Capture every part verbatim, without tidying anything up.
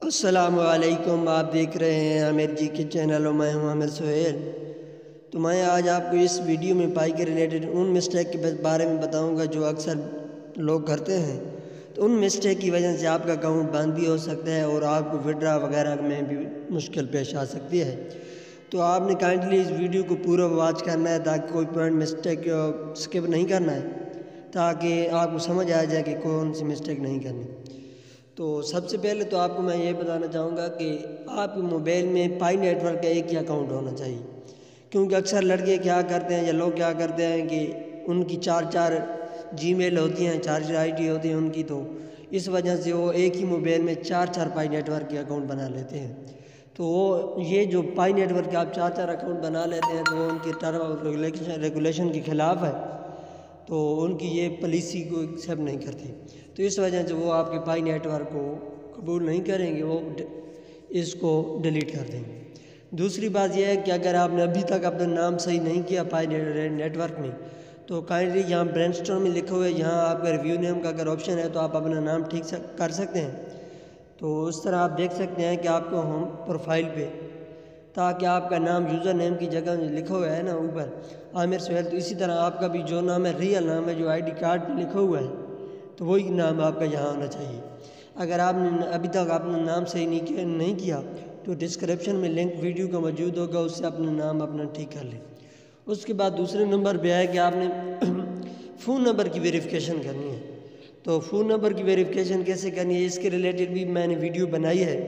السلام علیکم، آپ دیکھ رہے ہیں عامر جی کے چینل اور میں ہوں عامر سہیل۔ تو میں آج آپ کو اس ویڈیو میں پائی کے ریلیٹڈ ان مسٹیک کے بارے میں بتاؤں گا جو اکثر لوگ کرتے ہیں۔ تو ان مسٹیک کی وجہ سے آپ کا اکاؤنٹ بند بھی ہو سکتا ہے اور آپ کو وڈرا وغیرہ میں بھی مشکل پیش آ سکتی ہے۔ تو آپ نے کائنڈلی اس ویڈیو کو پورا واچ کرنا ہے تاکہ کوئی پوائنٹ مسٹیک سکپ نہیں کرنا ہے، تاکہ آپ کو سمجھ آ جائے کہ کون سی مسٹیک نہیں کرنی۔ تو سب سے پہلے تو آپ کو میں یہ بتانا چاہوں گا کہ آپ کے موبائل میں پائی نیٹ ورک کا ایک ہی اکاؤنٹ ہونا چاہیے، کیونکہ اکثر لڑکے کیا کرتے ہیں یا لوگ کیا کرتے ہیں کہ ان کی چار چار جی میل ہوتی ہیں، چار چار آئی ڈی ہوتی ہیں ان کی، تو اس وجہ سے وہ ایک ہی موبائل میں چار چار پائی نیٹ ورک کے اکاؤنٹ بنا لیتے ہیں۔ تو وہ یہ جو پائی نیٹ ورک کے آپ چار چار اکاؤنٹ بنا لیتے ہیں تو وہ ان کی ٹرم اور ریگولیشن کے خلاف ہے، تو ان کی یہ پالیسی کو ایکسیپٹ نہیں کرتی۔ تو اس وجہ سے وہ آپ کے پائی نیٹ ورک کو قبول نہیں کریں گے، وہ اس کو ڈیلیٹ کر دیں گے۔ دوسری بات یہ ہے کہ اگر آپ نے ابھی تک اپنا نام صحیح نہیں کیا پائی نیٹ ورک میں، تو کائنڈلی یہاں برین اسٹور میں لکھے ہوئے یہاں آپ کا ریویو نیم کا اگر آپشن ہے تو آپ اپنا نام ٹھیک کر سکتے ہیں۔ تو اس طرح آپ دیکھ سکتے ہیں کہ آپ کو ہوم پروفائل پہ، تاکہ آپ کا نام یوزر نیم کی جگہ لکھا ہوا ہے نا اوپر عامر سہیل، تو اسی طرح آپ کا بھی جو نام ہے ریئل نام ہے جو آئی ڈی کارڈ پہ لکھا ہوا ہے، تو وہی نام آپ کا یہاں ہونا چاہیے۔ اگر آپ نے ابھی تک اپنا نام صحیح نہیں کیا نہیں کیا تو ڈسکرپشن میں لنک ویڈیو کا موجود ہوگا، اس سے اپنا نام اپنا ٹھیک کر لیں۔ اس کے بعد دوسرے نمبر پہ ہے کہ آپ نے فون نمبر کی ویریفیکیشن کرنی ہے۔ تو فون نمبر کی ویریفیکیشن کیسے کرنی ہے، اس کے ریلیٹڈ بھی میں نے ویڈیو بنائی ہے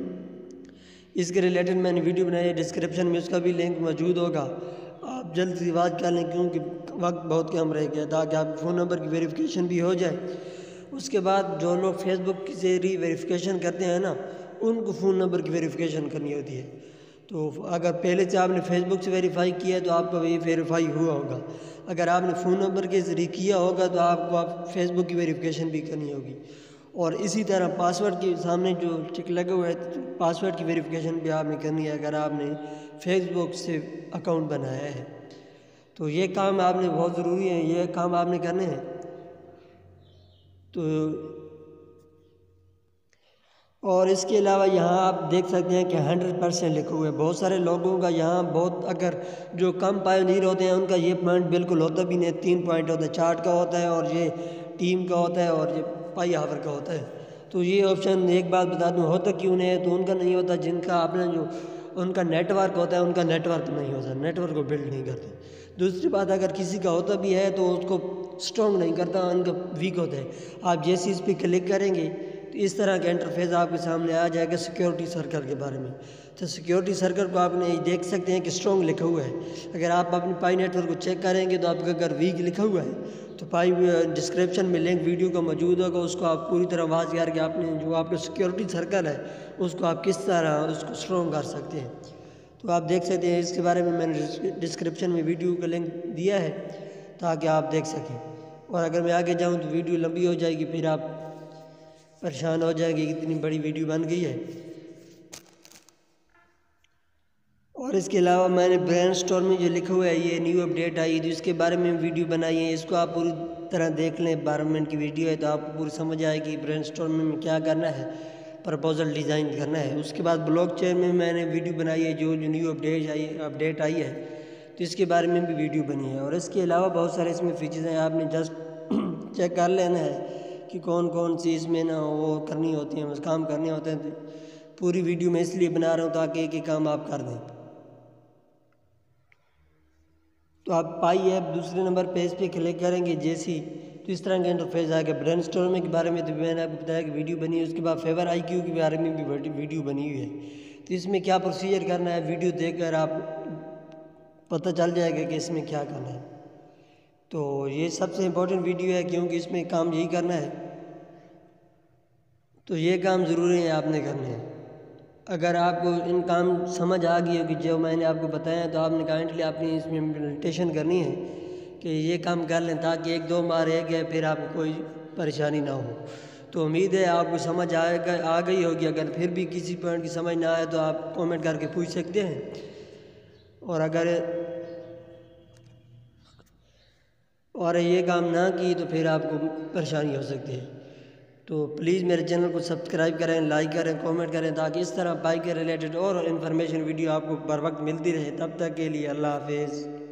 اس کے ریلیٹڈ میں نے ویڈیو بنائی ہے، ڈسکرپشن میں اس کا بھی لنک موجود ہوگا، آپ جلد سے واچ کر لیں کیونکہ وقت بہت کم رہ گیا، تاکہ آپ فون نمبر کی ویریفیکیشن بھی ہو جائے۔ اس کے بعد جو لوگ فیس بک کے ذریعے ویریفیکیشن کرتے ہیں نا، ان کو فون نمبر کی ویریفیکیشن کرنی ہوتی ہے۔ تو اگر پہلے سے آپ نے فیس بک سے ویریفائی کیا ہے تو آپ کا یہ ویریفائی ہوا ہوگا، اگر آپ نے فون نمبر کے ذریعے کیا ہوگا تو آپ کو آپ فیس بک کی ویریفیکیشن بھی کرنی ہوگی۔ اور اسی طرح پاسورڈ کے سامنے جو ٹک لگے ہوئے ہے، پاسورڈ کی ویریفیکیشن بھی آپ نے کرنی ہے اگر آپ نے فیس بک سے اکاؤنٹ بنایا ہے۔ تو یہ کام آپ نے بہت ضروری ہے، یہ کام آپ نے کرنے ہیں۔ تو اور اس کے علاوہ یہاں آپ دیکھ سکتے ہیں کہ ہنڈریڈ پرسینٹ لکھے ہوئے، بہت سارے لوگوں کا یہاں بہت، اگر جو کم پائونیر ہوتے ہیں ان کا یہ پوائنٹ بالکل ہوتا بھی نہیں، تین پوائنٹ ہوتا ہے، چارٹ کا ہوتا ہے اور یہ ٹیم کا ہوتا ہے اور یہ پائی ہاور کا ہوتا ہے۔ تو یہ آپشن ایک بات بتا دوں ہوتا کیوں نہیں ہے، تو ان کا نہیں ہوتا جن کا اپنا جو ان کا نیٹ ورک ہوتا ہے، ان کا نیٹ ورک نہیں ہوتا، نیٹ ورک کو بلڈ نہیں کرتے۔ دوسری بات اگر کسی کا ہوتا بھی ہے تو اس کو اسٹرانگ نہیں کرتا، ان کا ویک ہوتا ہے۔ آپ جیسے اس پہ کلک کریں گے تو اس طرح کا انٹرفیس آپ کے سامنے آ جائے گا سیکیورٹی سرکل کے بارے میں۔ تو سیکیورٹی سرکل کو آپ نے دیکھ سکتے ہیں کہ اسٹرانگ لکھا ہوا ہے۔ اگر آپ اپنی پائی نیٹ ورک کو چیک کریں گے تو آپ کا اگر ویک لکھا ہوا ہے تو پائی ڈسکرپشن میں لنک ویڈیو کا موجود ہوگا، اس کو آپ پوری طرح واچ کر کے آپ نے جو آپ کا سیکیورٹی سرکل ہے اس کو آپ کس طرح اس کو اسٹرانگ کر سکتے ہیں۔ تو آپ دیکھ سکتے ہیں، اس کے بارے میں میں نے ڈسکرپشن میں ویڈیو کا لنک دیا ہے تاکہ آپ دیکھ سکیں۔ اور اگر میں آگے جاؤں تو ویڈیو لمبی ہو جائے گی، پھر آپ پریشان ہو جائیں گے، اتنی بڑی ویڈیو بن گئی ہے۔ اور اس کے علاوہ میں نے برین اسٹور میں جو لکھا ہوا ہے یہ نیو اپڈیٹ آئی ہے، اس کے بارے میں ویڈیو بنائی ہے، اس کو آپ پوری طرح دیکھ لیں، بارہ منٹ کی ویڈیو ہے تو آپ کو پوری سمجھ آئے گی برین اسٹور میں کیا کرنا ہے، پرپوزل ڈیزائن کرنا ہے۔ اس کے بعد بلاک چین میں میں نے ویڈیو بنائی ہے جو جو نیو اپڈیٹ آئی اپڈیٹ آئی ہے تو اس کے بارے میں بھی ویڈیو بنی ہے۔ اور اس کے علاوہ بہت سارے اس میں فیچرز ہیں، آپ نے جسٹ چیک کر لینا ہے کہ کون کون سی اس میں نا وہ کرنی ہوتی ہیں، کام کرنے ہوتے ہیں۔ پوری ویڈیو میں اس لیے بنا رہا ہوں تاکہ ایک ایک کام آپ کر دیں۔ تو آپ پائی ایپ دوسرے نمبر پہ اس پہ کلک کریں گے جیسی تو اس طرح کا انٹرفیس آئے گا۔ برین اسٹور کے بارے میں تو میں نے آپ کو بتایا کہ ویڈیو بنی ہے، اس کے بعد فیور آئی کیو کے بارے میں بھی ویڈیو بنی ہوئی ہے۔ تو اس میں کیا پروسیجر کرنا ہے، ویڈیو دیکھ کر آپ پتہ چل جائے گا کہ اس میں کیا کرنا ہے۔ تو یہ سب سے امپورٹنٹ ویڈیو ہے کیونکہ اس میں کام یہی کرنا ہے، تو یہ کام ضروری ہے آپ نے کرنے ہیں۔ اگر آپ کو ان کام سمجھ آ گئی ہوگی جو میں نے آپ کو بتایا تو آپ نے کائنڈلی اپنی اس میں امپلیمنٹیشن کرنی ہے کہ یہ کام کر لیں تاکہ ایک دو بار رہ گئے پھر آپ کو کوئی پریشانی نہ ہو۔ تو امید ہے آپ کو سمجھ آئے گا آ گئی ہوگی، اگر پھر بھی کسی پوائنٹ کی سمجھ نہ آئے تو آپ کومنٹ کر کے پوچھ سکتے ہیں، اور اگر اور یہ کام نہ کی تو پھر آپ کو پریشانی ہو سکتی ہے۔ تو تو پلیز میرے چینل کو سبسکرائب کریں، لائک کریں، کومنٹ کریں، تاکہ اس طرح بائک کے ریلیٹڈ اور انفارمیشن ویڈیو آپ کو بر وقت ملتی رہے۔ تب تک کے لیے اللہ حافظ۔